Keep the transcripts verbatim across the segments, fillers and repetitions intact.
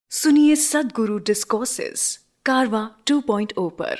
सुनिए Sadhguru discourses Carvaan two point O पर।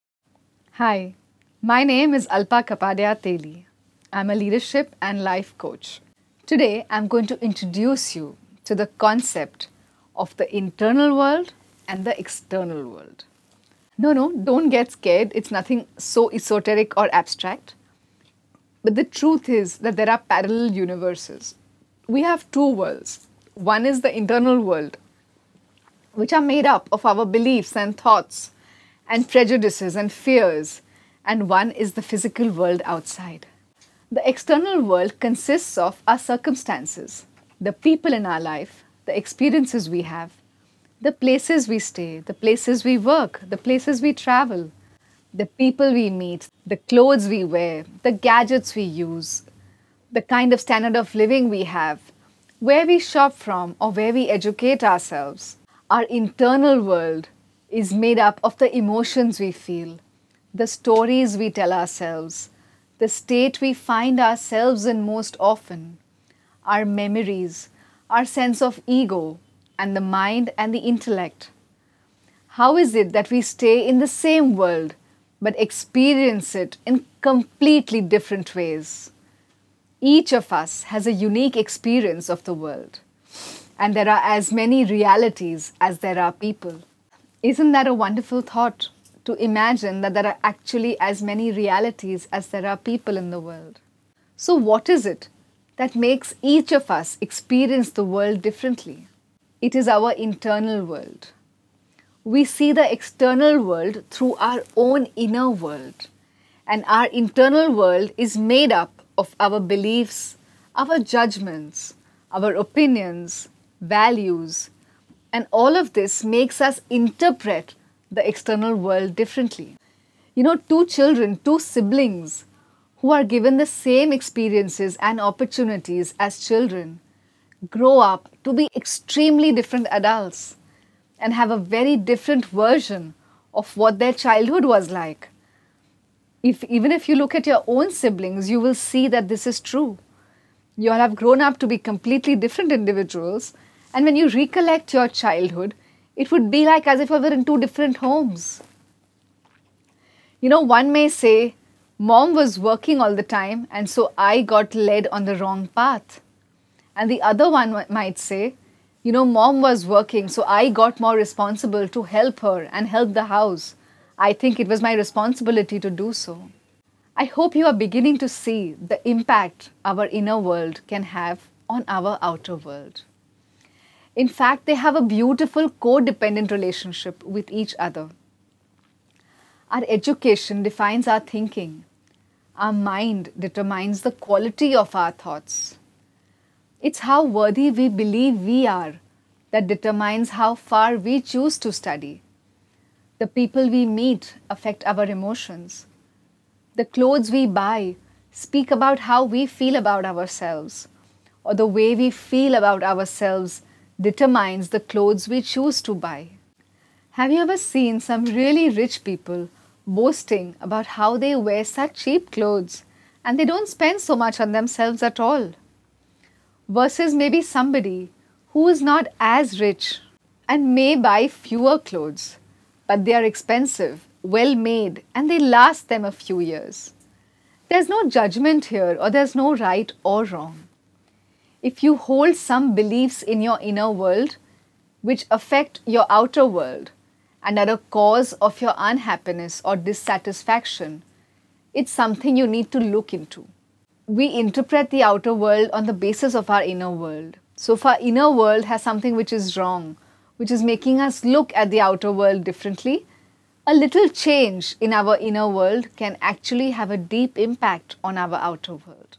Hi, my name is Alpa Teli. I'm a leadership and life coach. Today, I'm going to introduce you to the concept of the internal world and the external world. No, no, don't get scared. It's nothing so esoteric or abstract. But the truth is that there are parallel universes. We have two worlds. One is the internal world, which are made up of our beliefs and thoughts and prejudices and fears, and one is the physical world outside. The external world consists of our circumstances, the people in our life, the experiences we have, the places we stay, the places we work, the places we travel, the people we meet, the clothes we wear, the gadgets we use, the kind of standard of living we have, where we shop from or where we educate ourselves. Our internal world is made up of the emotions we feel, the stories we tell ourselves, the state we find ourselves in most often, our memories, our sense of ego, and the mind and the intellect. How is it that we stay in the same world but experience it in completely different ways? Each of us has a unique experience of the world, and there are as many realities as there are people. Isn't that a wonderful thought, to imagine that there are actually as many realities as there are people in the world? So what is it that makes each of us experience the world differently? It is our internal world. We see the external world through our own inner world, and our internal world is made up of our beliefs, our judgments, our opinions, values, and all of this makes us interpret the external world differently. You know, two children, two siblings who are given the same experiences and opportunities as children grow up to be extremely different adults and have a very different version of what their childhood was like. If, even if you look at your own siblings, you will see that this is true. You all have grown up to be completely different individuals, and when you recollect your childhood, it would be like as if I were in two different homes. You know, one may say, Mom was working all the time, and so I got led on the wrong path. And the other one might say, you know, Mom was working, so I got more responsible to help her and help the house. I think it was my responsibility to do so. I hope you are beginning to see the impact our inner world can have on our outer world. In fact, they have a beautiful codependent relationship with each other. Our education defines our thinking. Our mind determines the quality of our thoughts. It's how worthy we believe we are that determines how far we choose to study. The people we meet affect our emotions. The clothes we buy speak about how we feel about ourselves, or the way we feel about ourselves determines the clothes we choose to buy. Have you ever seen some really rich people boasting about how they wear such cheap clothes and they don't spend so much on themselves at all? Versus maybe somebody who is not as rich and may buy fewer clothes, but they are expensive, well made, and they last them a few years. There's no judgment here, or there's no right or wrong. If you hold some beliefs in your inner world which affect your outer world and are a cause of your unhappiness or dissatisfaction, it's something you need to look into. We interpret the outer world on the basis of our inner world. So if our inner world has something which is wrong, which is making us look at the outer world differently, a little change in our inner world can actually have a deep impact on our outer world.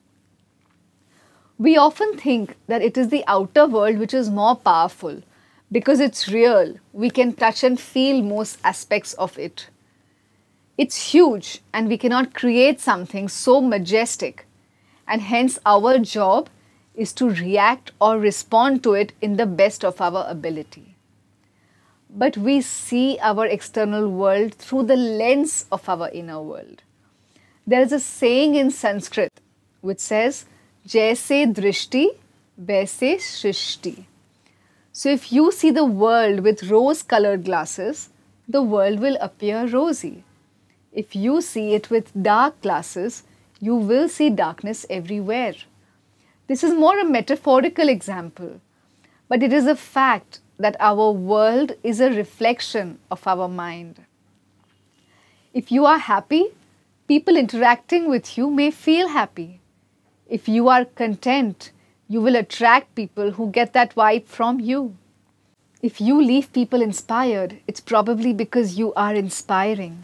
We often think that it is the outer world which is more powerful because it's real. We can touch and feel most aspects of it. It's huge and we cannot create something so majestic, and hence our job is to react or respond to it in the best of our ability. But we see our external world through the lens of our inner world. There is a saying in Sanskrit which says, Jaise drishti, vaise shrishti. So if you see the world with rose-colored glasses, the world will appear rosy. If you see it with dark glasses, you will see darkness everywhere. This is more a metaphorical example, but it is a fact that our world is a reflection of our mind. If you are happy, people interacting with you may feel happy. If you are content, you will attract people who get that vibe from you. If you leave people inspired, it's probably because you are inspiring.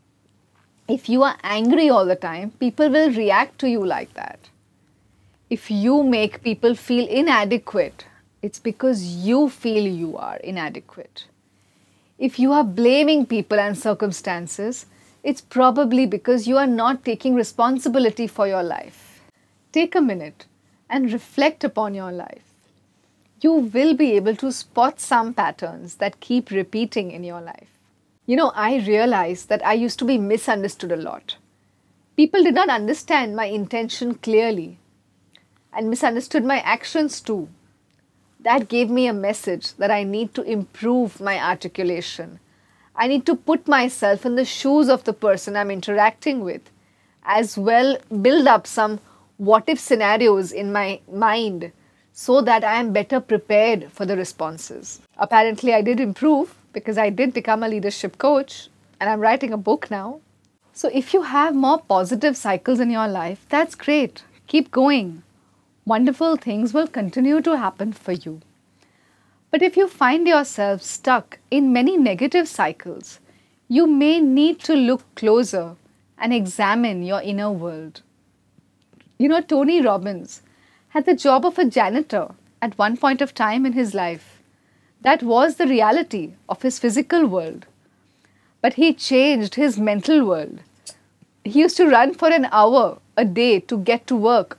If you are angry all the time, people will react to you like that. If you make people feel inadequate, it's because you feel you are inadequate. If you are blaming people and circumstances, it's probably because you are not taking responsibility for your life. Take a minute and reflect upon your life. You will be able to spot some patterns that keep repeating in your life. You know, I realized that I used to be misunderstood a lot. People did not understand my intention clearly and misunderstood my actions too. That gave me a message that I need to improve my articulation. I need to put myself in the shoes of the person I'm interacting with, as well build up some what-if scenarios in my mind so that I am better prepared for the responses. Apparently, I did improve because I did become a leadership coach and I'm writing a book now. So if you have more positive cycles in your life, that's great. Keep going. Wonderful things will continue to happen for you. But if you find yourself stuck in many negative cycles, you may need to look closer and examine your inner world. You know, Tony Robbins had the job of a janitor at one point of time in his life. That was the reality of his physical world. But he changed his mental world. He used to run for an hour a day to get to work.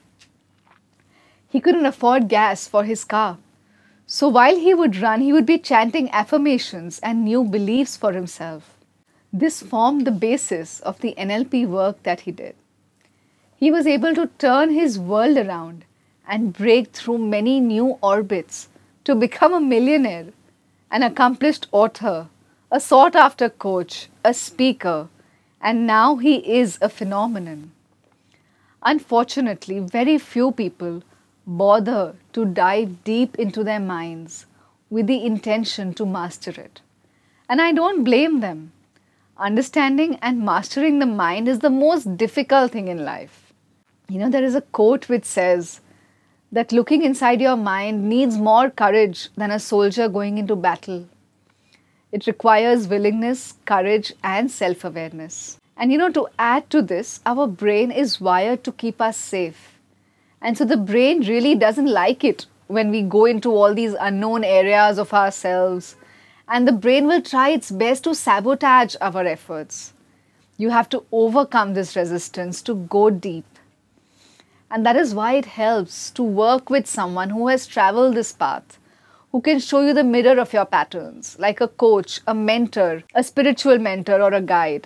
He couldn't afford gas for his car. So while he would run, he would be chanting affirmations and new beliefs for himself. This formed the basis of the N L P work that he did. He was able to turn his world around and break through many new orbits to become a millionaire, an accomplished author, a sought-after coach, a speaker, and now he is a phenomenon. Unfortunately, very few people bother to dive deep into their minds with the intention to master it. And I don't blame them. Understanding and mastering the mind is the most difficult thing in life. You know, there is a quote which says that looking inside your mind needs more courage than a soldier going into battle. It requires willingness, courage, and self-awareness. And you know, to add to this, our brain is wired to keep us safe. And so the brain really doesn't like it when we go into all these unknown areas of ourselves. And the brain will try its best to sabotage our efforts. You have to overcome this resistance to go deep. And that is why it helps to work with someone who has traveled this path, who can show you the mirror of your patterns, like a coach, a mentor, a spiritual mentor, or a guide.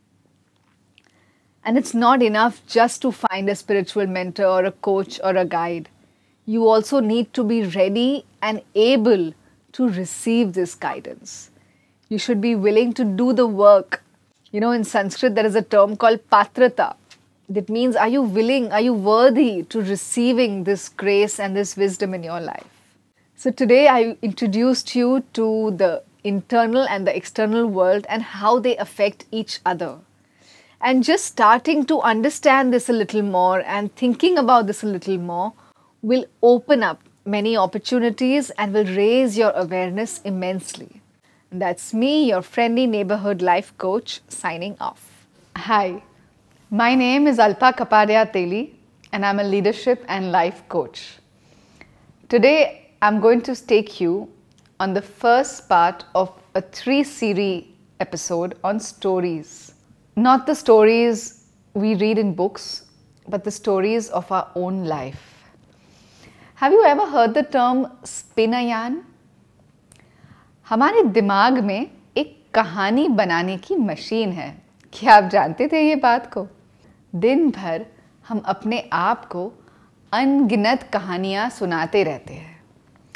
And it's not enough just to find a spiritual mentor or a coach or a guide. You also need to be ready and able to receive this guidance. You should be willing to do the work. You know, in Sanskrit, there is a term called patrata. That means, are you willing, are you worthy to receiving this grace and this wisdom in your life? So today I introduced you to the internal and the external world and how they affect each other. And just starting to understand this a little more and thinking about this a little more will open up many opportunities and will raise your awareness immensely. And that's me, your friendly neighborhood life coach, signing off. Hi, my name is Alpa Teli and I'm a leadership and life coach. Today, I'm going to take you on the first part of a three-series episode on stories. Not the stories we read in books, but the stories of our own life. Have you ever heard the term spin a yarn? हमारे दिमाग में एक कहानी बनाने की machine है. क्या आप जानते थे ये बात को? दिन भर हम अपने आप को अनगिनत कहानियाँ सुनाते रहते हैं.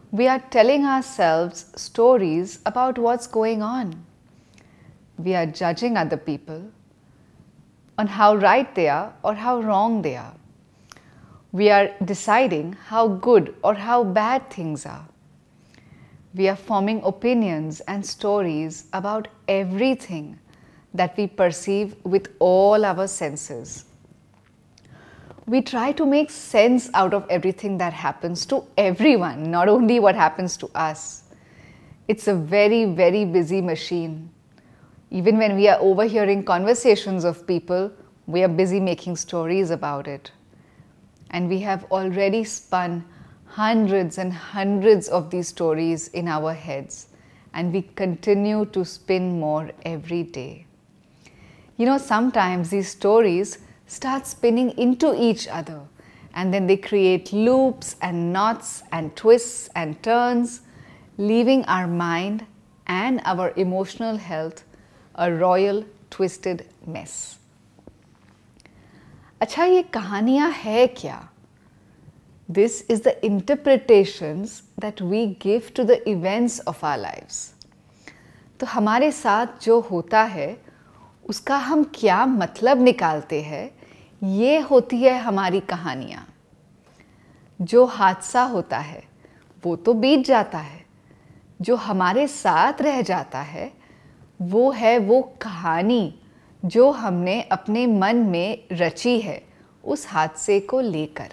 We are telling ourselves stories about what's going on. We are judging other people on how right they are or how wrong they are. We are deciding how good or how bad things are. We are forming opinions and stories about everything that we perceive with all our senses. We try to make sense out of everything that happens to everyone, not only what happens to us. It's a very, very busy machine. Even when we are overhearing conversations of people, we are busy making stories about it. And we have already spun hundreds and hundreds of these stories in our heads, and we continue to spin more every day. You know, sometimes these stories start spinning into each other, and then they create loops and knots and twists and turns, leaving our mind and our emotional health a royal twisted mess. अच्छा, ये कहानियाँ है क्या? This is the interpretations that we give to the events of our lives. तो हमारे साथ जो होता है उसका हम क्या मतलब निकालते हैं, ये होती है हमारी कहानियाँ. जो हादसा होता है वो तो बीत जाता है. जो हमारे साथ रह जाता है वो है वो कहानी जो हमने अपने मन में रची है उस हादसे को लेकर.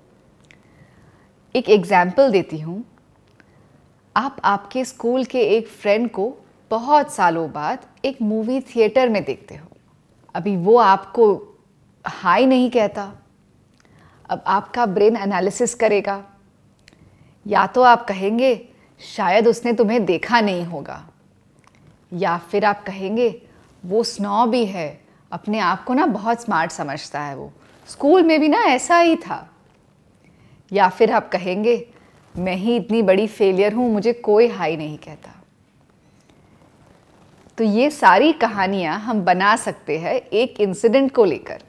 एक एग्जाम्पल देती हूँ. आप आपके स्कूल के एक फ्रेंड को बहुत सालों बाद एक मूवी थिएटर में देखते हो. अभी वो आपको हाय नहीं कहता. अब आपका ब्रेन एनालिसिस करेगा. या तो आप कहेंगे शायद उसने तुम्हें देखा नहीं होगा, या फिर आप कहेंगे वो स्नॉब ही है, अपने आप को ना बहुत स्मार्ट समझता है, वो स्कूल में भी ना ऐसा ही था. या फिर आप कहेंगे मैं ही इतनी बड़ी फेलियर हूँ, मुझे कोई हाई नहीं कहता. तो ये सारी कहानियाँ हम बना सकते हैं एक इंसिडेंट को लेकर.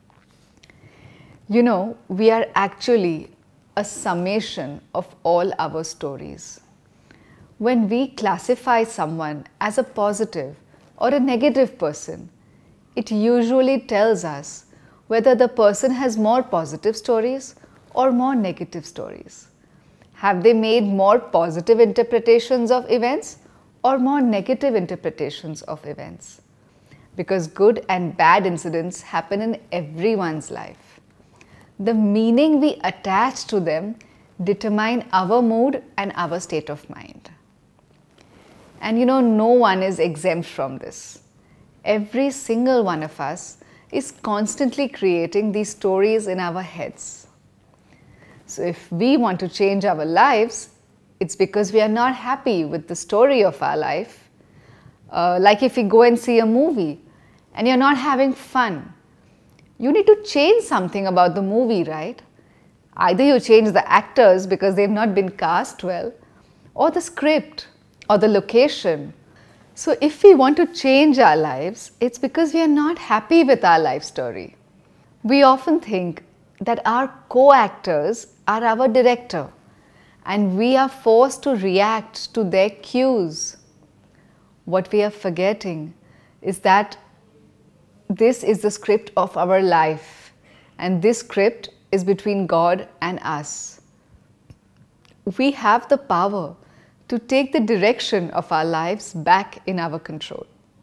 You know, we are actually a summation of all our stories. When we classify someone as a positive or a negative person, it usually tells us whether the person has more positive stories or more negative stories. Have they made more positive interpretations of events or more negative interpretations of events? Because good and bad incidents happen in everyone's life. The meaning we attach to them determine our mood and our state of mind. And you know, no one is exempt from this. Every single one of us is constantly creating these stories in our heads. So if we want to change our lives, it's because we are not happy with the story of our life. Uh, like if we go and see a movie and you're not having fun, you need to change something about the movie, right? Either you change the actors because they've not been cast well, or the script, or the location. So if we want to change our lives, it's because we are not happy with our life story. We often think that our co-actors are our director, and we are forced to react to their cues. What we are forgetting is that this is the script of our life, and this script is between God and us. We have the power to take the direction of our lives back in our control.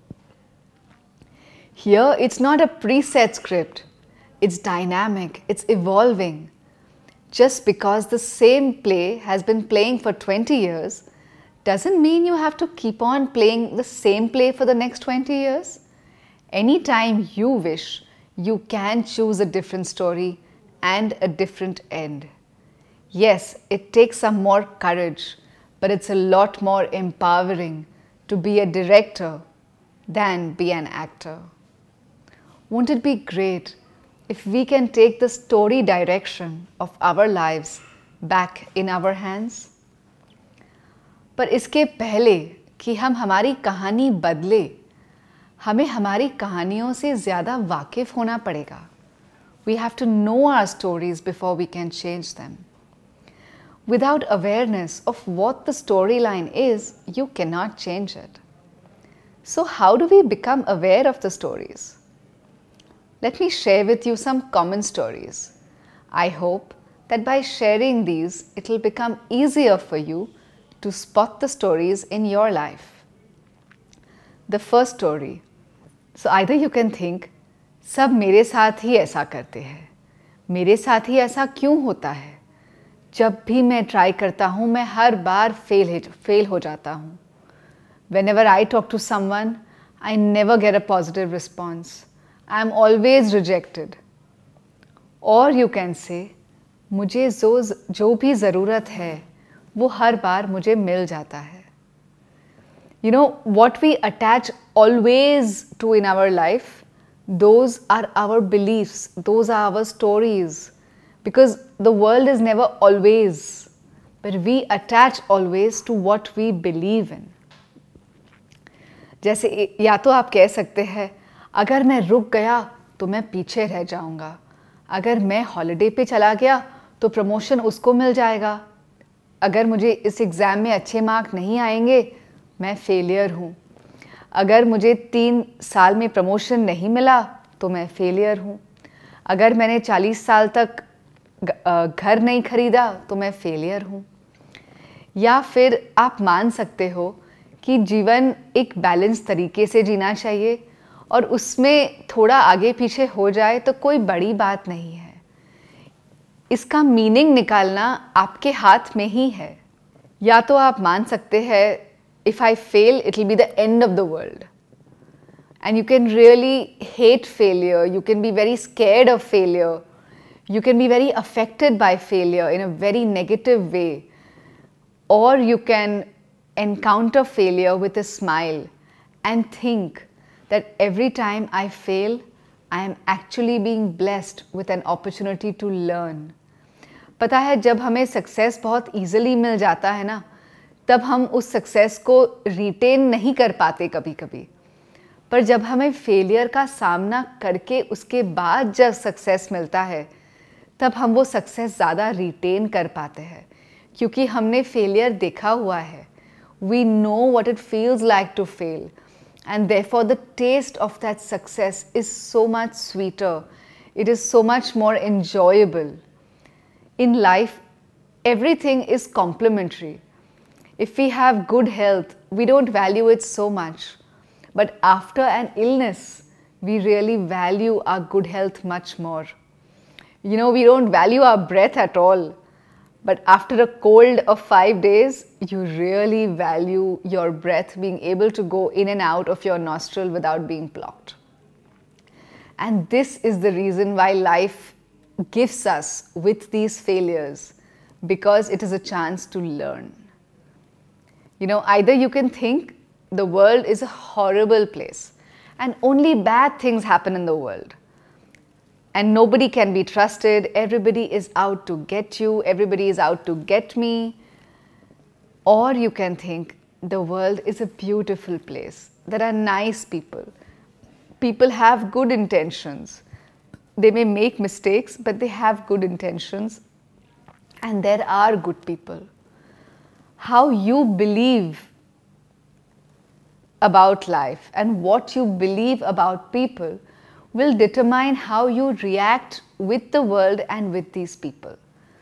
Here, it's not a preset script. It's dynamic, it's evolving. Just because the same play has been playing for twenty years doesn't mean you have to keep on playing the same play for the next twenty years. Anytime you wish, you can choose a different story and a different end. Yes, it takes some more courage, but it's a lot more empowering to be a director than be an actor. Won't it be great if we can take the story direction of our lives back in our hands? पर इसके पहले कि हम हमारी कहानी बदले, हमें हमारी कहानियों से ज़्यादा वाकिफ़ होना पड़ेगा. We have to know our stories before we can change them. Without awareness of what the storyline is, you cannot change it. So how do we become aware of the stories? Let me share with you some common stories. I hope that by sharing these, it will become easier for you to spot the stories in your life. The first story. So either you can think, सब मेरे साथ ही ऐसा करते हैं, मेरे साथ ही ऐसा क्यों होता है? जब भी मैं ट्राई करता हूँ मैं हर बार फेल फेल हो जाता हूँ. Whenever I talk to someone, I never get a positive response. I am always rejected. Or you can say, मुझे जो जो भी ज़रूरत है वो हर बार मुझे मिल जाता है. You know, what we attach always to in our life, those are our beliefs, those are our stories. Because the world is never always, but we attach always to what we believe in. जैसे या तो आप कह सकते हैं, अगर मैं रुक गया तो मैं पीछे रह जाऊंगा, अगर मैं हॉलिडे पे चला गया तो प्रमोशन उसको मिल जाएगा, अगर मुझे इस एग्ज़ाम में अच्छे मार्क नहीं आएंगे मैं फेलियर हूँ, अगर मुझे तीन साल में प्रमोशन नहीं मिला तो मैं फेलियर हूँ, अगर मैंने चालीस साल तक घर नहीं खरीदा तो मैं फेलियर हूँ. या फिर आप मान सकते हो कि जीवन एक बैलेंस तरीके से जीना चाहिए और उसमें थोड़ा आगे पीछे हो जाए तो कोई बड़ी बात नहीं है. इसका मीनिंग निकालना आपके हाथ में ही है. या तो आप मान सकते हैं, if I fail, it will be the end of the world. And you can really hate failure, you can be very scared of failure, you can be very affected by failure in a very negative way. Or you can encounter failure with a smile and think that every time I fail, I am actually being blessed with an opportunity to learn. पता है, जब हमें success बहुत easily मिल जाता है ना, तब हम उस सक्सेस को रिटेन नहीं कर पाते कभी कभी. पर जब हमें फेलियर का सामना करके उसके बाद जब सक्सेस मिलता है, तब हम वो सक्सेस ज़्यादा रिटेन कर पाते हैं, क्योंकि हमने फेलियर देखा हुआ है. We know what it feels like to fail, and therefore the taste of that success is so much sweeter. It is so much more enjoyable. In life, everything is complementary. If we have good health, we don't value it so much. But after an illness, we really value our good health much more. You know, we don't value our breath at all. But after a cold of five days, you really value your breath being able to go in and out of your nostril without being blocked. And this is the reason why life gives us with these failures, because it is a chance to learn. You know, either you can think the world is a horrible place and only bad things happen in the world. And nobody can be trusted, everybody is out to get you, everybody is out to get me. Or you can think the world is a beautiful place. There are nice people. People have good intentions. They may make mistakes, but they have good intentions. And there are good people. How you believe about life and what you believe about people will determine how you react with the world and with these people.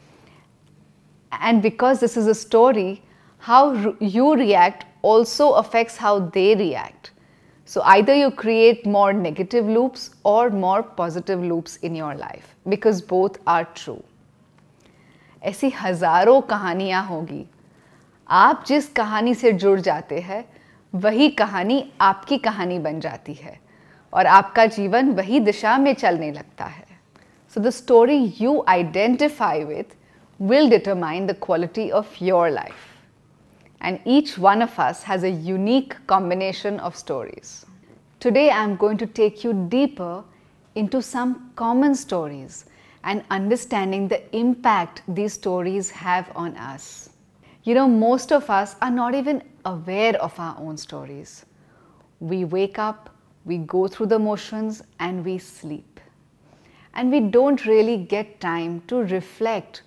And because this is a story, how you react also affects how they react. So either you create more negative loops or more positive loops in your life, because both are true. ऐसी हजारों कहानियाँ होगी. आप जिस कहानी से जुड़ जाते हैं, वही कहानी आपकी कहानी बन जाती है और आपका जीवन वही दिशा में चलने लगता है. So the story you identify with will determine the quality of your life. And each one of us has a unique combination of stories. Today I am going to take you deeper into some common stories and understanding the impact these stories have on us. You know, most of us are not even aware of our own stories. We wake up, we go through the motions, and we sleep. And we don't really get time to reflect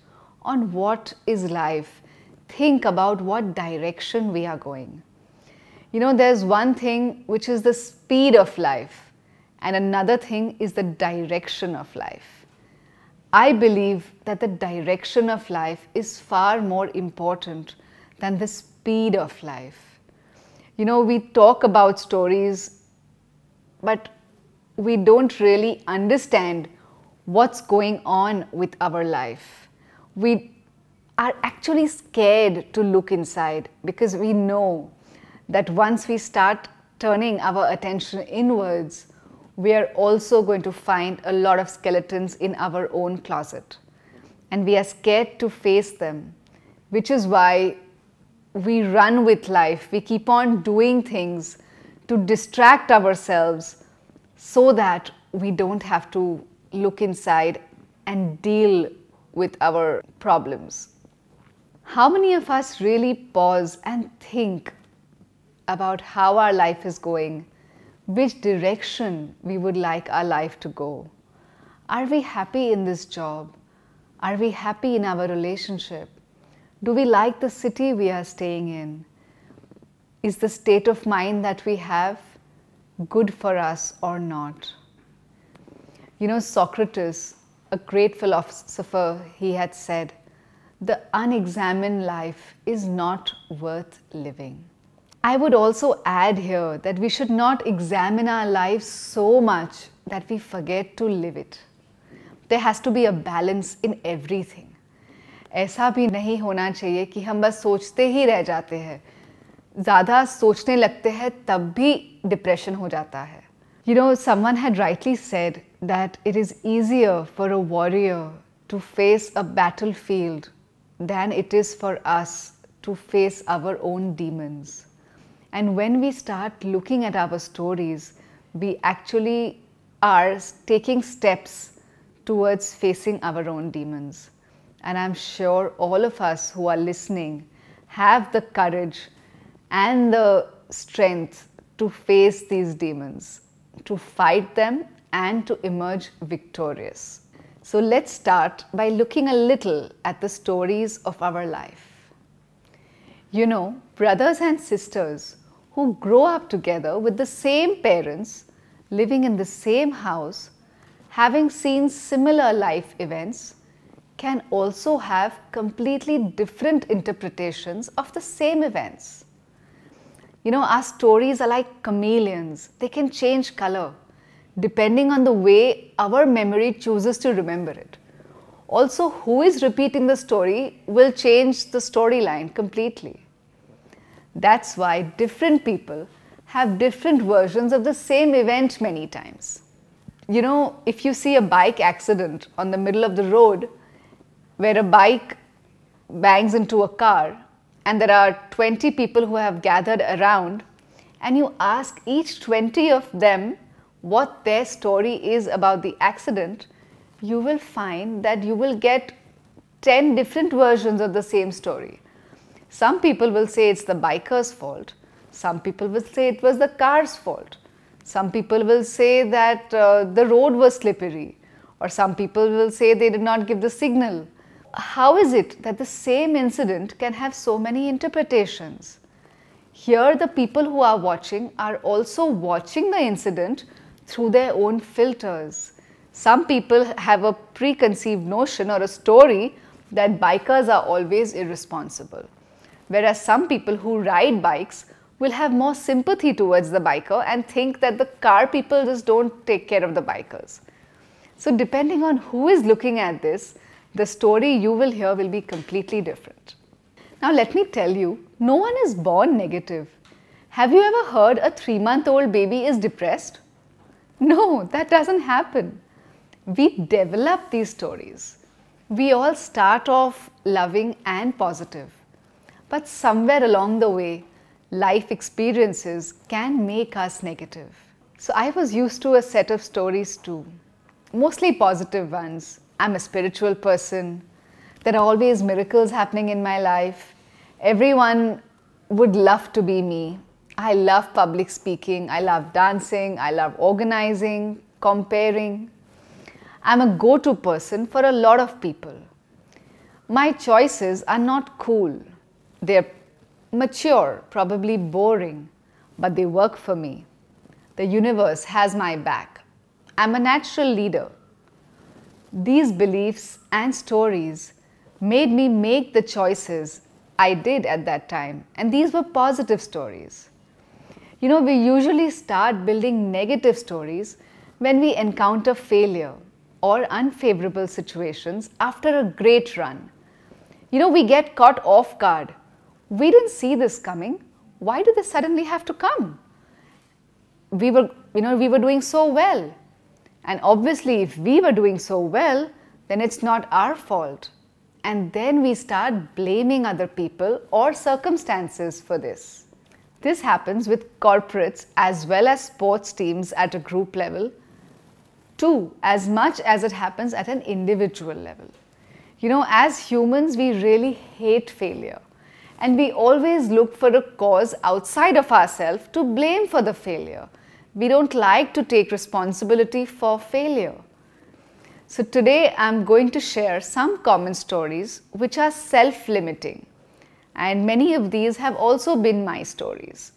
on what is life, think about what direction we are going. You know, there's one thing which is the speed of life, and another thing is the direction of life. I believe that the direction of life is far more important than the speed of life. You know, we talk about stories, but we don't really understand what's going on with our life. We are actually scared to look inside because we know that once we start turning our attention inwards, we are also going to find a lot of skeletons in our own closet. And we are scared to face them, which is why we run with life. We keep on doing things to distract ourselves so that we don't have to look inside and deal with our problems. How many of us really pause and think about how our life is going, which direction we would like our life to go? Are we happy in this job? Are we happy in our relationship? Do we like the city we are staying in? Is the state of mind that we have good for us or not? You know, Socrates, a great philosopher, he had said, "The unexamined life is not worth living." I would also add here that we should not examine our lives so much that we forget to live it. There has to be a balance in everything. ऐसा भी नहीं होना चाहिए कि हम बस सोचते ही रह जाते हैं. ज़्यादा सोचने लगते हैं तब भी डिप्रेशन हो जाता है. You know, someone had rightly said that it is easier for a warrior to face a battlefield than it is for us to face our own demons. And when we start looking at our stories, we actually are taking steps towards facing our own demons. And I'm sure all of us who are listening have the courage and the strength to face these demons, to fight them and to emerge victorious. So let's start by looking a little at the stories of our life. You know, brothers and sisters who grow up together with the same parents, living in the same house, having seen similar life events, can also have completely different interpretations of the same events. You know, our stories are like chameleons. They can change color depending on the way our memory chooses to remember it. Also, who is repeating the story will change the storyline completely. That's why different people have different versions of the same event many times. You know, if you see a bike accident on the middle of the road where a bike bangs into a car and there are twenty people who have gathered around, and you ask each twenty of them what their story is about the accident, you will find that you will get ten different versions of the same story. Some people will say it's the biker's fault. Some people will say it was the car's fault. Some people will say that uh, the road was slippery. Or some people will say they did not give the signal. How is it that the same incident can have so many interpretations? Here, the people who are watching are also watching the incident through their own filters. Some people have a preconceived notion or a story that bikers are always irresponsible. Whereas some people who ride bikes will have more sympathy towards the biker and think that the car people just don't take care of the bikers. So depending on who is looking at this, the story you will hear will be completely different. Now let me tell you, no one is born negative. Have you ever heard a three-month-old baby is depressed? No, that doesn't happen. We develop these stories. We all start off loving and positive. But somewhere along the way, life experiences can make us negative. So I was used to a set of stories too, mostly positive ones. I'm a spiritual person. There are always miracles happening in my life. Everyone would love to be me. I love public speaking. I love dancing. I love organizing, comparing. I'm a go-to person for a lot of people. My choices are not cool. They're mature, probably boring, but they work for me. The universe has my back. I'm a natural leader. These beliefs and stories made me make the choices I did at that time, and these were positive stories. You know, we usually start building negative stories when we encounter failure or unfavorable situations after a great run. You know, we get caught off guard. We didn't see this coming. Why did this suddenly have to come? We were, you know, we were doing so well. And obviously, if we were doing so well, then it's not our fault. And then we start blaming other people or circumstances for this. This happens with corporates as well as sports teams at a group level, too, as much as it happens at an individual level. You know, as humans, we really hate failure. And we always look for a cause outside of ourselves to blame for the failure. We don't like to take responsibility for failure. So today I'm going to share some common stories which are self-limiting. And many of these have also been my stories.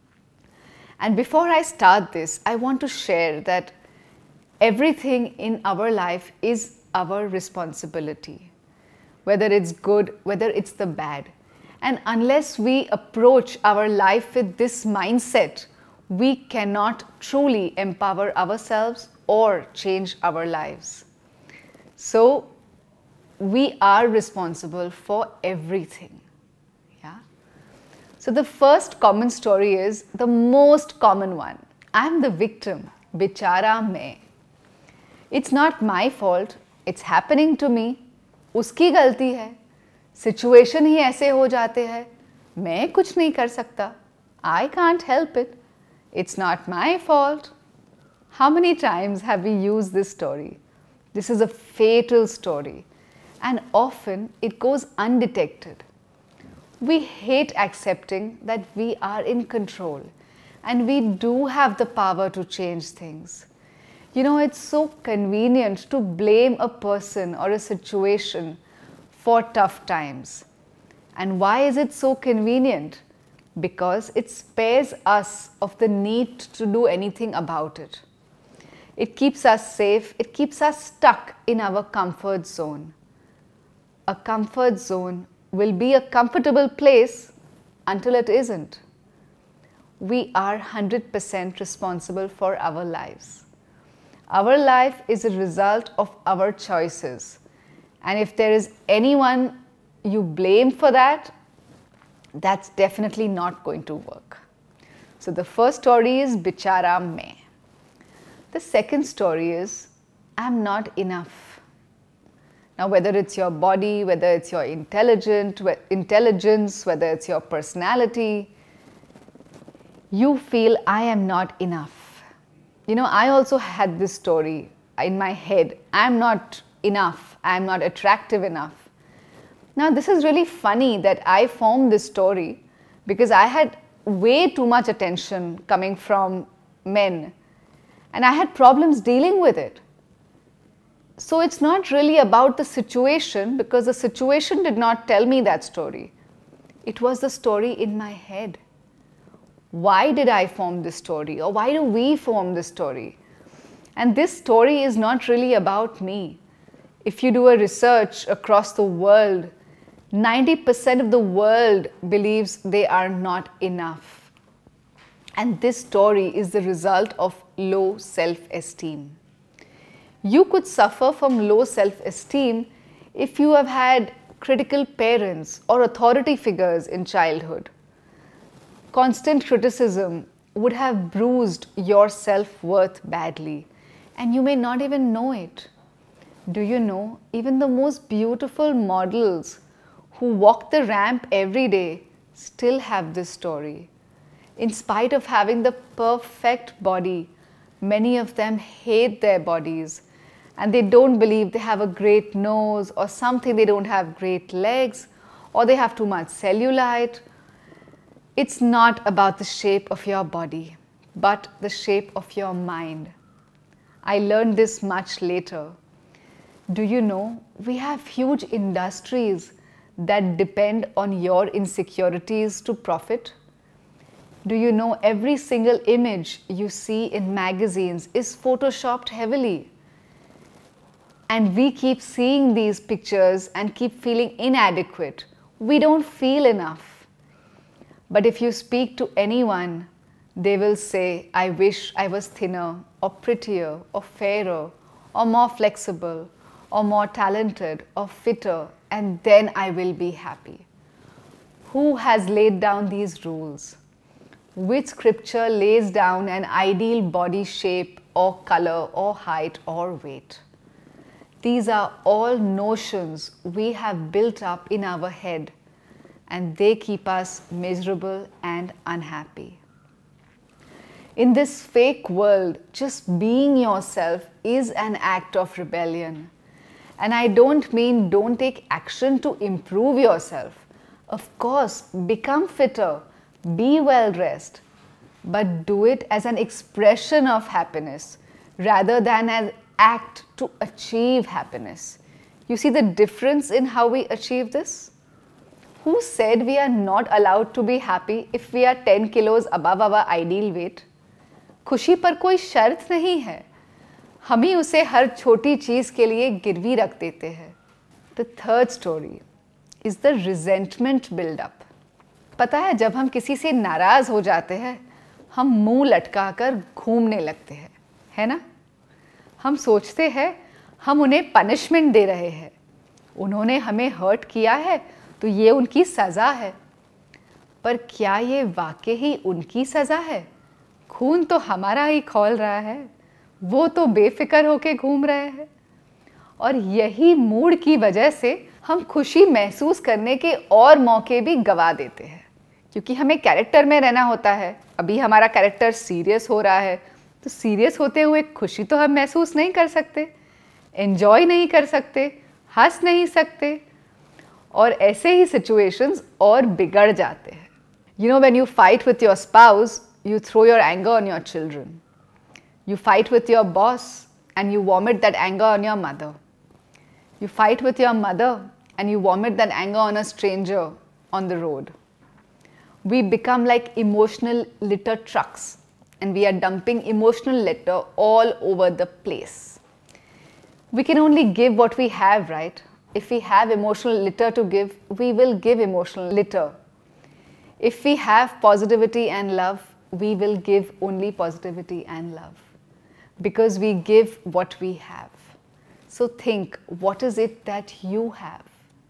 And before I start this, I want to share that everything in our life is our responsibility. Whether it's good, whether it's the bad. And unless we approach our life with this mindset, we cannot truly empower ourselves or change our lives. So, we are responsible for everything. Yeah? So, the first common story is the most common one. I'm the victim. Bichara main. It's not my fault. It's happening to me. उसकी गलती है. Situation ही ऐसे हो जाते हैं. मैं कुछ नहीं कर सकता. I can't help it. It's not my fault. How many times have we used this story? This is a fatal story, and often it goes undetected. We hate accepting that we are in control and we do have the power to change things. You know, it's so convenient to blame a person or a situation for tough times. And why is it so convenient? Because it spares us of the need to do anything about it. It keeps us safe, it keeps us stuck in our comfort zone. A comfort zone will be a comfortable place until it isn't. We are one hundred percent responsible for our lives. Our life is a result of our choices. And if there is anyone you blame for that, that's definitely not going to work. So the first story is Bichara main. The second story is I'm not enough. Now whether it's your body, whether it's your intelligent, intelligence, whether it's your personality, you feel I am not enough. You know, I also had this story in my head. I'm not enough. I'm not attractive enough. Now this is really funny that I formed this story because I had way too much attention coming from men and I had problems dealing with it. So it's not really about the situation because the situation did not tell me that story. It was the story in my head. Why did I form this story, or why do we form this story? And this story is not really about me. If you do a research across the world, ninety percent of the world believes they are not enough. And this story is the result of low self-esteem. You could suffer from low self-esteem if you have had critical parents or authority figures in childhood. Constant criticism would have bruised your self-worth badly, and you may not even know it. Do you know, even the most beautiful models who walk the ramp every day still have this story. In spite of having the perfect body, many of them hate their bodies and they don't believe they have a great nose or something, they don't have great legs or they have too much cellulite. It's not about the shape of your body, but the shape of your mind. I learned this much later. Do you know we have huge industries that depend on your insecurities to profit? Do you know every single image you see in magazines is photoshopped heavily? And we keep seeing these pictures and keep feeling inadequate. We don't feel enough. But if you speak to anyone, they will say, I wish I was thinner or prettier or fairer or more flexible or more talented or fitter, and then I will be happy. Who has laid down these rules? Which scripture lays down an ideal body shape or color or height or weight? These are all notions we have built up in our head, and they keep us miserable and unhappy. In this fake world, just being yourself is an act of rebellion. And I don't mean don't take action to improve yourself. Of course, become fitter, be well dressed, but do it as an expression of happiness rather than an act to achieve happiness. You see the difference in how we achieve this? Who said we are not allowed to be happy if we are ten kilos above our ideal weight? खुशी पर कोई शर्त नहीं है. हम ही उसे हर छोटी चीज के लिए गिरवी रख देते हैं. The third story is the resentment build-up. पता है, जब हम किसी से नाराज हो जाते हैं, हम मुंह लटकाकर घूमने लगते हैं, है ना? हम सोचते हैं हम उन्हें पनिशमेंट दे रहे हैं. उन्होंने हमें हर्ट किया है तो ये उनकी सज़ा है. पर क्या ये वाकई ही उनकी सज़ा है? खून तो हमारा ही खौल रहा है, वो तो बेफिक्र होके घूम रहे हैं. और यही मूड की वजह से हम खुशी महसूस करने के और मौके भी गवा देते हैं, क्योंकि हमें कैरेक्टर में रहना होता है. अभी हमारा कैरेक्टर सीरियस हो रहा है, तो सीरियस होते हुए खुशी तो हम महसूस नहीं कर सकते, एंजॉय नहीं कर सकते, हंस नहीं सकते, और ऐसे ही सिचुएशंस और बिगड़ जाते हैं. You know, when you fight with your spouse, you throw your anger on your children. You fight with your boss and you vomit that anger on your mother. You fight with your mother and you vomit that anger on a stranger on the road. We become like emotional litter trucks, and we are dumping emotional litter all over the place. We can only give what we have, right? If we have emotional litter to give, we will give emotional litter. If we have positivity and love, we will give only positivity and love, because we give what we have. So think, what is it that you have?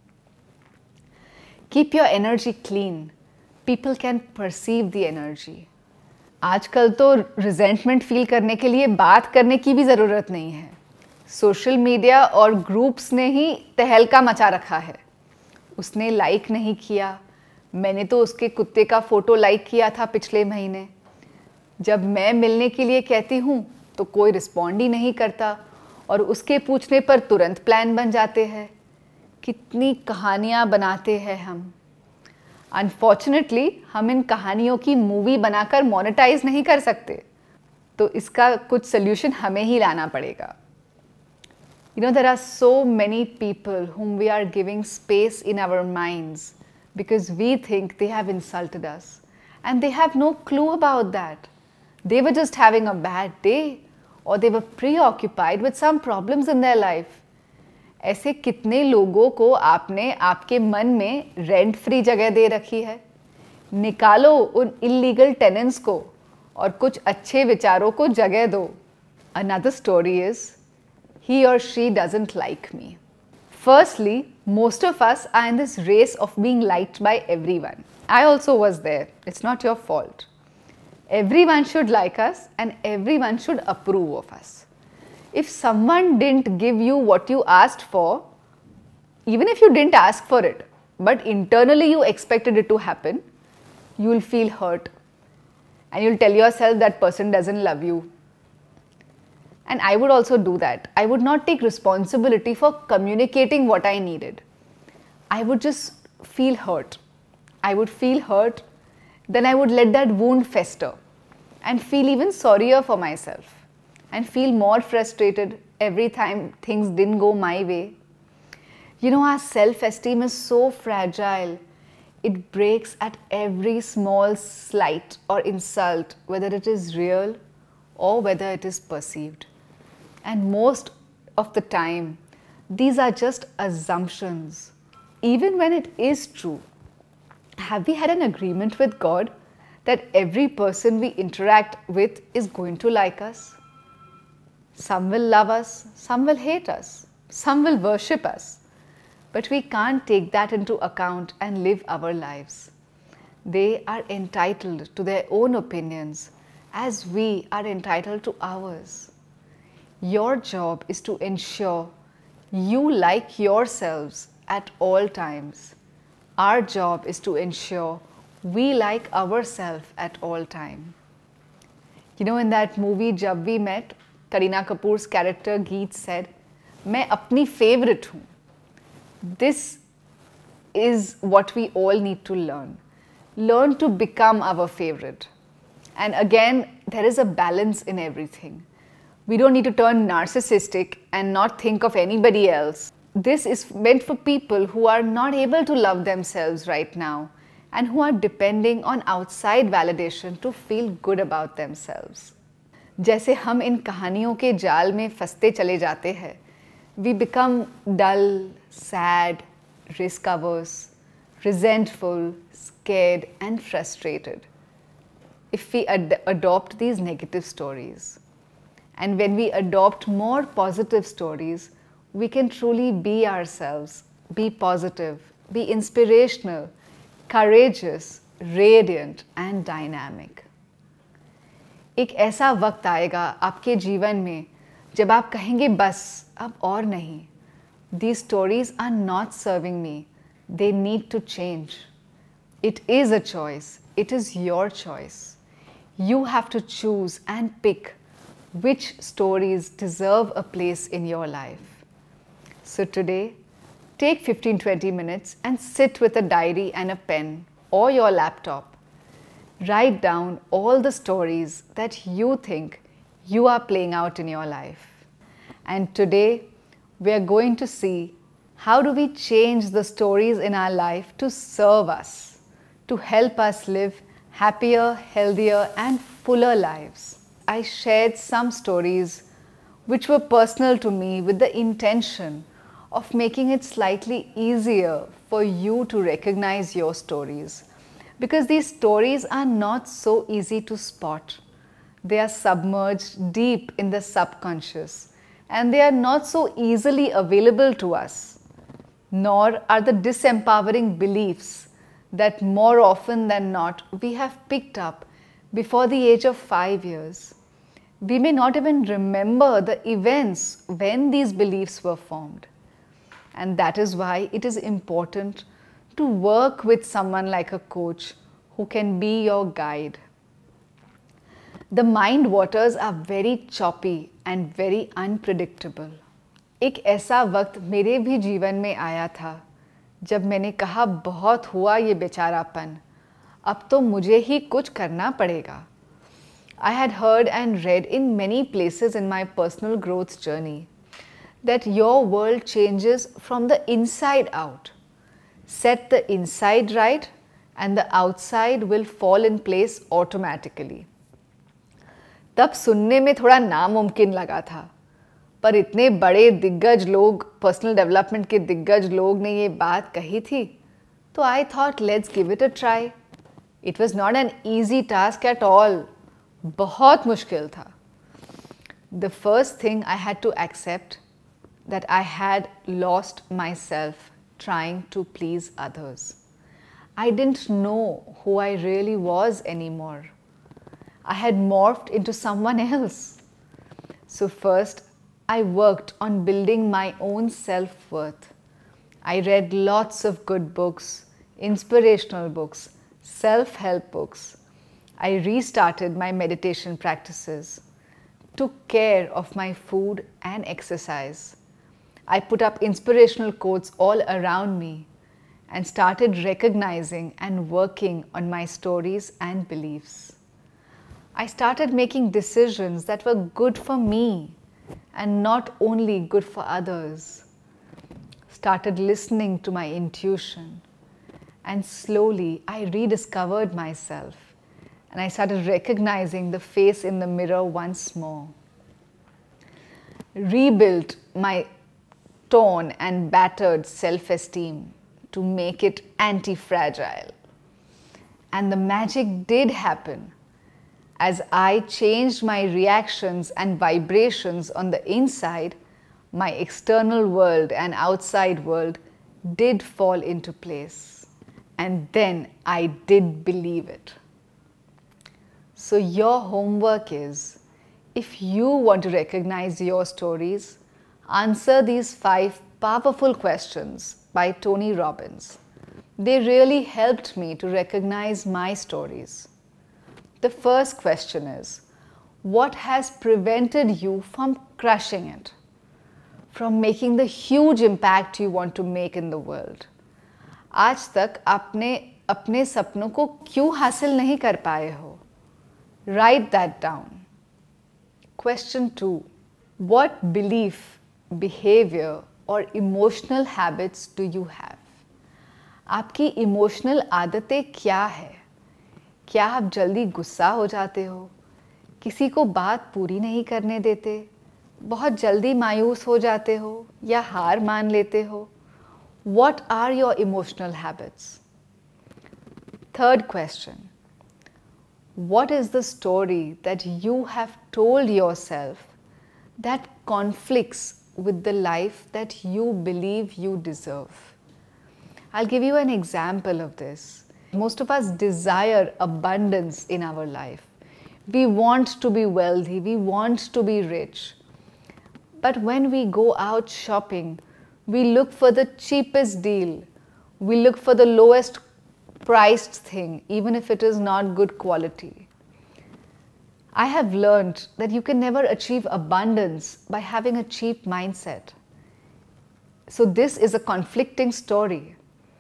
Keep your energy clean. People can perceive the energy. आजकल तो resentment feel करने के लिए बात करने की भी ज़रूरत नहीं है. सोशल मीडिया और ग्रुप्स ने ही तहलका मचा रखा है. उसने लाइक नहीं किया, मैंने तो उसके कुत्ते का फोटो लाइक किया था पिछले महीने. जब मैं मिलने के लिए कहती हूँ तो कोई रिस्पॉन्ड ही नहीं करता, और उसके पूछने पर तुरंत प्लान बन जाते हैं. कितनी कहानियाँ बनाते हैं हम. अनफॉर्चुनेटली हम इन कहानियों की मूवी बनाकर मोनेटाइज नहीं कर सकते, तो इसका कुछ सोल्यूशन हमें ही लाना पड़ेगा. You know, there are so many people whom we are giving space in our minds because we think they have insulted us, and they have no clue about that. They were just having a bad day, or they were preoccupied with some problems in their life. ऐसे कितने लोगों को आपने आपके मन में rent free जगह दे रखी है? निकालो उन इलीगल टेनेंट्स को और कुछ अच्छे विचारों को जगह दो. Another story is, he or she doesn't like me. Firstly, most of us are in this race of being liked by everyone. I also was there. It's not your fault. Everyone should like us and everyone should approve of us. If someone didn't give you what you asked for, even if you didn't ask for it, but internally you expected it to happen, you will feel hurt. And you'll tell yourself that person doesn't love you. And I would also do that. I would not take responsibility for communicating what I needed. I would just feel hurt. I would feel hurt. Then I would let that wound fester and feel even sorrier for myself and feel more frustrated every time things didn't go my way. You know, our self-esteem is so fragile. It breaks at every small slight or insult, whether it is real or whether it is perceived. And most of the time, these are just assumptions. Even when it is true, have we had an agreement with God that every person we interact with is going to like us? Some will love us, some will hate us, some will worship us. But we can't take that into account and live our lives. They are entitled to their own opinions as we are entitled to ours. Your job is to ensure you like yourselves at all times. Our job is to ensure we like ourselves at all time. You know, in that movie Jab We Met, Kareena Kapoor's character Geet said, "मैं अपनी favorite हूँ." This is what we all need to learn. Learn to become our favorite. And again, there is a balance in everything. We don't need to turn narcissistic and not think of anybody else. This is meant for people who are not able to love themselves right now and who are depending on outside validation to feel good about themselves. जैसे हम इन कहानियों के जाल में फंसते चले जाते हैं, we become dull, sad, risk-averse, resentful, scared, and frustrated if we ad adopt these negative stories. And when we adopt more positive stories, we can truly be ourselves, be positive, be inspirational, courageous, radiant, and dynamic. एक ऐसा वक्त आएगा आपके जीवन में जब आप कहेंगे बस अब और नहीं. These stories are not serving me. They need to change. It is a choice. It is your choice. You have to choose and pick which stories deserve a place in your life. So today, take fifteen to twenty minutes and sit with a diary and a pen or your laptop. Write down all the stories that you think you are playing out in your life. And today, we are going to see how do we change the stories in our life to serve us, to help us live happier, healthier, and fuller lives. I shared some stories which were personal to me with the intention of making it slightly easier for you to recognize your stories. Because these stories are not so easy to spot. They are submerged deep in the subconscious and they are not so easily available to us. Nor are the disempowering beliefs that more often than not we have picked up before the age of five years. We may not even remember the events when these beliefs were formed. And that is why it is important to work with someone like a coach who can be your guide. The mind waters are very choppy and very unpredictable. एक ऐसा वक्त मेरे भी जीवन में आया था जब मैंने कहा बहुत हुआ ये बेचारापन, अब तो मुझे ही कुछ करना पड़ेगा. I had heard and read in many places in my personal growth journey that your world changes from the inside out. Set the inside right and the outside will fall in place automatically. तब सुनने में थोड़ा नामुमकिन लगा था, पर इतने बड़े दिग्गज लोग, पर्सनल डेवलपमेंट के दिग्गज लोग ने ये बात कही थी, तो I thought let's give it a try. It was not an easy task at all. बहुत मुश्किल था. The first thing I had to accept that I had lost myself trying to please others. I didn't know who I really was anymore. I had morphed into someone else. So first, I worked on building my own self-worth. I read lots of good books, inspirational books, self-help books. I restarted my meditation practices, took care of my food and exercise. I put up inspirational quotes all around me and started recognizing and working on my stories and beliefs. I started making decisions that were good for me and not only good for others. Started listening to my intuition, and slowly I rediscovered myself and I started recognizing the face in the mirror once more. Rebuilt my torn and battered self-esteem to make it anti-fragile. And the magic did happen. As I changed my reactions and vibrations on the inside, my external world and outside world did fall into place. And then I did believe it. So your homework is, if you want to recognize your stories, answer these five powerful questions by Tony Robbins. They really helped me to recognize my stories. The first question is, what has prevented you from crushing it? From making the huge impact you want to make in the world? आज तक आपने अपने सपनों को क्यों हासिल नहीं कर पाए हो? Write that down. Question two. What belief, behavior or emotional habits do you have? आपकी इमोशनल आदतें क्या है? क्या आप जल्दी गुस्सा हो जाते हो? किसी को बात पूरी नहीं करने देते? बहुत जल्दी मायूस हो जाते हो या हार मान लेते हो? What are your emotional habits? Third question. What is the story that you have told yourself that conflicts with the life that you believe you deserve? I'll give you an example of this. Most of us desire abundance in our life. We want to be wealthy, we want to be rich. But when we go out shopping, we look for the cheapest deal. We look for the lowest priced thing, even if it is not good quality. I have learned that you can never achieve abundance by having a cheap mindset. So this is a conflicting story.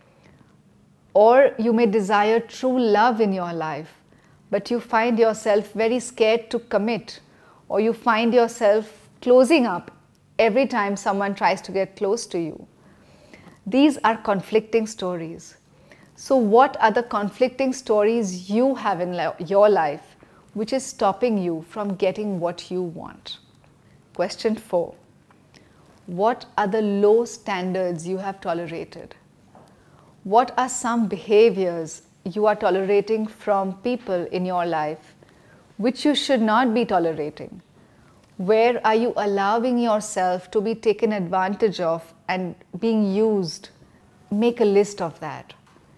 Or you may desire true love in your life, but you find yourself very scared to commit, or you find yourself closing up every time someone tries to get close to you. These are conflicting stories. So what are the conflicting stories you have in your life which is stopping you from getting what you want? Question four. What are the low standards you have tolerated? What are some behaviors you are tolerating from people in your life which you should not be tolerating? Where are you allowing yourself to be taken advantage of and being used? Make a list of that.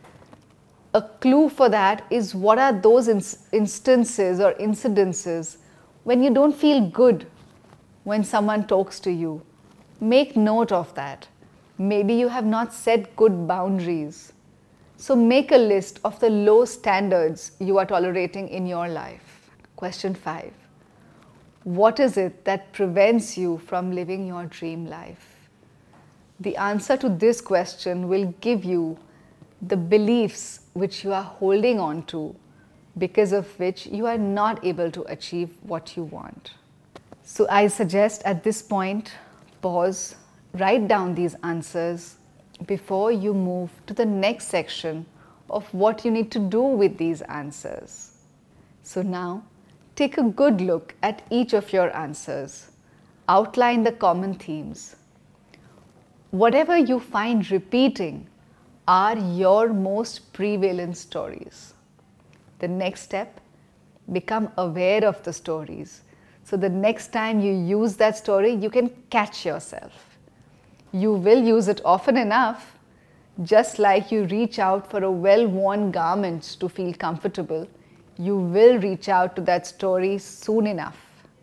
A clue for that is, what are those ins- instances or incidences when you don't feel good when someone talks to you? Make note of that. Maybe you have not set good boundaries. So make a list of the low standards you are tolerating in your life. Question five. What is it that prevents you from living your dream life? The answer to this question will give you the beliefs which you are holding on to, because of which you are not able to achieve what you want. So I suggest at this point, pause, write down these answers before you move to the next section of what you need to do with these answers. So now, take a good look at each of your answers. Outline the common themes. Whatever you find repeating are your most prevalent stories. The next step, become aware of the stories. So the next time you use that story, you can catch yourself. You will use it often enough, just like you reach out for a well-worn garment to feel comfortable. You will reach out to that story soon enough.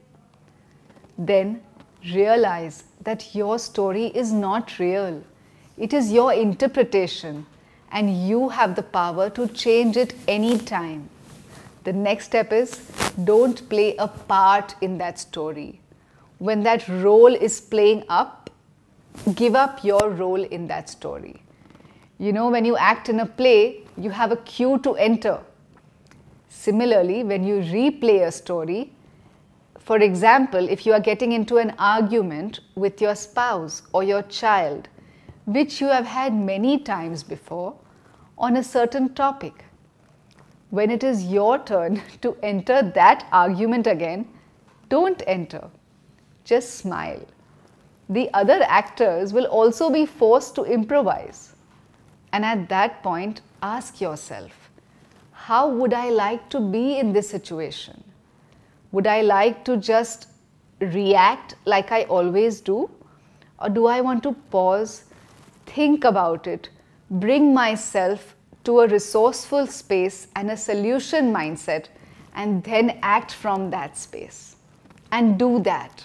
Then realize that your story is not real. It is your interpretation, and you have the power to change it anytime. The next step is, don't play a part in that story. When that role is playing up, give up your role in that story. You know, when you act in a play, you have a cue to enter. Similarly, when you replay a story, For example, if you are getting into an argument with your spouse or your child, which you have had many times before on a certain topic, when it is your turn to enter that argument again, don't enter. Just smile. The other actors will also be forced to improvise. And at that point, ask yourself, how would I like to be in this situation? Would I like to just react like I always do? Or do I want to pause, think about it, bring myself to a resourceful space and a solution mindset, and then act from that space? And do that.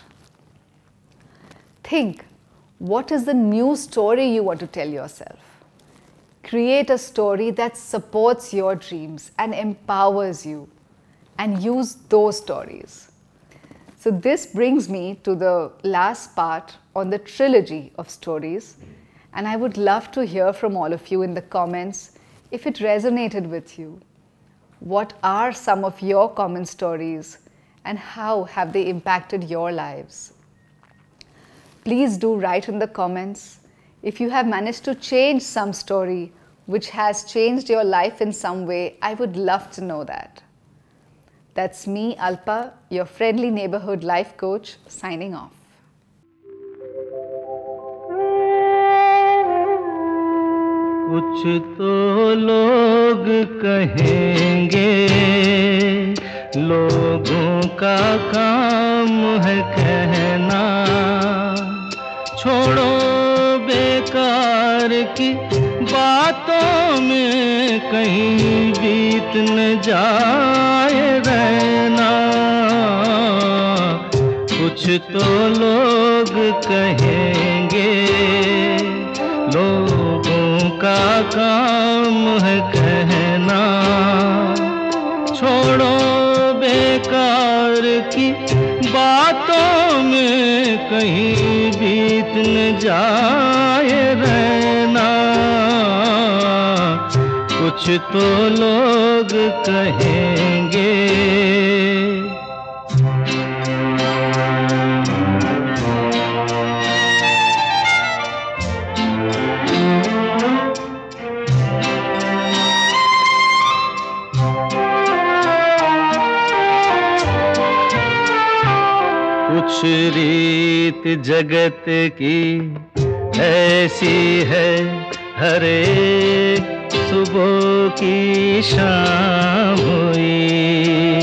Think, what is the new story you want to tell yourself? Create a story that supports your dreams and empowers you, and use those stories. So this brings me to the last part on the trilogy of stories, and I would love to hear from all of you in the comments if it resonated with you. What are some of your common stories, and how have they impacted your lives? Please do write in the comments if you have managed to change some story which has changed your life in some way. I would love to know that. That's me, Alpa, your friendly neighborhood life coach, signing off. कुछ तो लोग कहेंगे, लोगों का काम है कहना, छोड़ो बेकार की बातों में कहीं बीत न जाए रहना। कुछ तो लोग कहेंगे, लोगों का काम है कहना, छोड़ो बेकार की बातों में कहीं बीत न जाए रहना। कुछ तो लोग कहेंगे। कुछ रीत जगत की ऐसी है, हर एक सुबह की शाम हुई।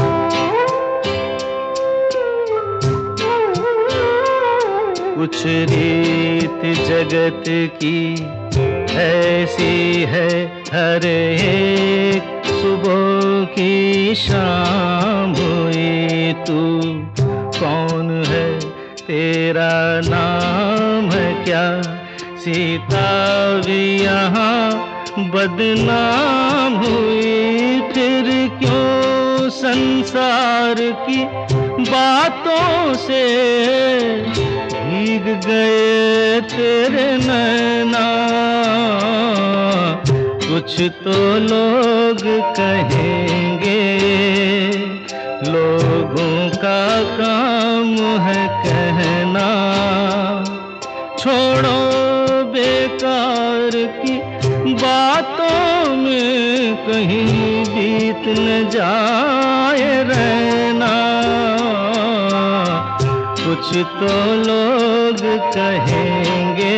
कुछ रीत जगत की ऐसी है, हर एक सुबह की शाम हुई। तू कौन है, तेरा नाम है क्या? सीता भी यहाँ बदनाम हुई। फिर क्यों संसार की बातों से भीग गए तेरे नैना? कुछ तो लोग कहेंगे, लोगों का काम है कहना, छोड़ो बेकार की बातों में कहीं बीत न जाए रहना। कुछ तो लोग कहेंगे।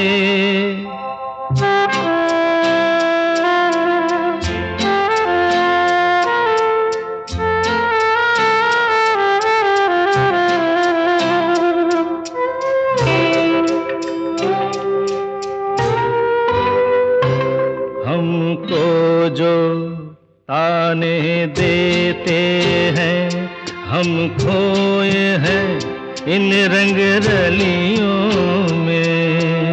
हमको जो ताने देते हैं, हम खोए हैं इन रंग रलियों में।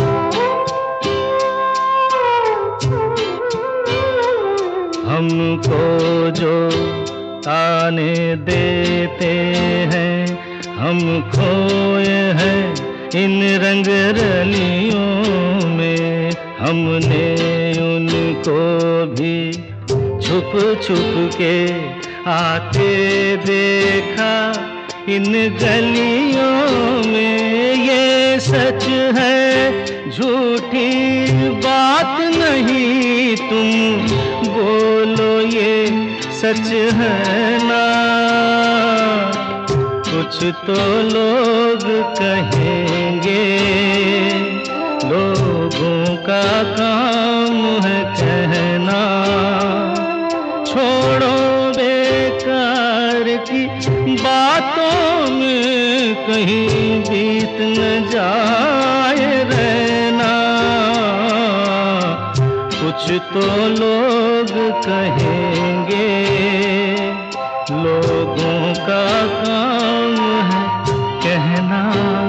हमको जो ताने देते हैं, हम खोए हैं इन रंग रलियों में। हमने उनको भी छुप छुप के आते देखा इन गलियों में। ये सच है झूठी बात नहीं, तुम बोलो ये सच है ना। कुछ तो लोग कहेंगे, लोगों का काम है कहना। छोड़ो बेकार की बातों में कहीं बीत न जाए रहना। कुछ तो लोग कहेंगे, लोगों का काम है कहना।